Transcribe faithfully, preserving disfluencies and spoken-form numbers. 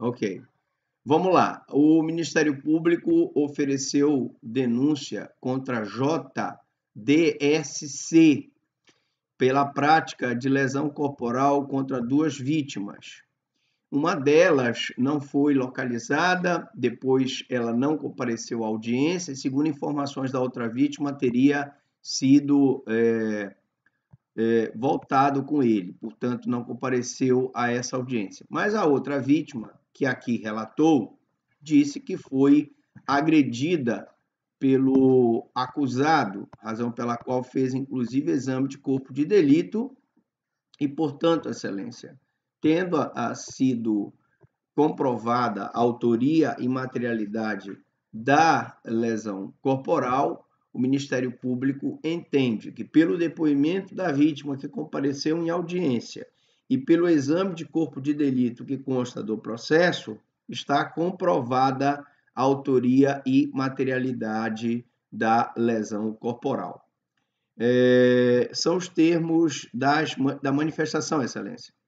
Ok. Vamos lá. O Ministério Público ofereceu denúncia contra J D S C pela prática de lesão corporal contra duas vítimas. Uma delas não foi localizada, depois ela não compareceu à audiência, e segundo informações da outra vítima, teria sido é, é, voltado com ele, portanto, não compareceu a essa audiência. Mas a outra vítima, que aqui relatou, disse que foi agredida pelo acusado, razão pela qual fez, inclusive, exame de corpo de delito e, portanto, Excelência, tendo a, a sido comprovada a autoria e materialidade da lesão corporal, o Ministério Público entende que, pelo depoimento da vítima que compareceu em audiência e pelo exame de corpo de delito que consta do processo, está comprovada a autoria e materialidade da lesão corporal. É, são os termos das, da manifestação, Excelência.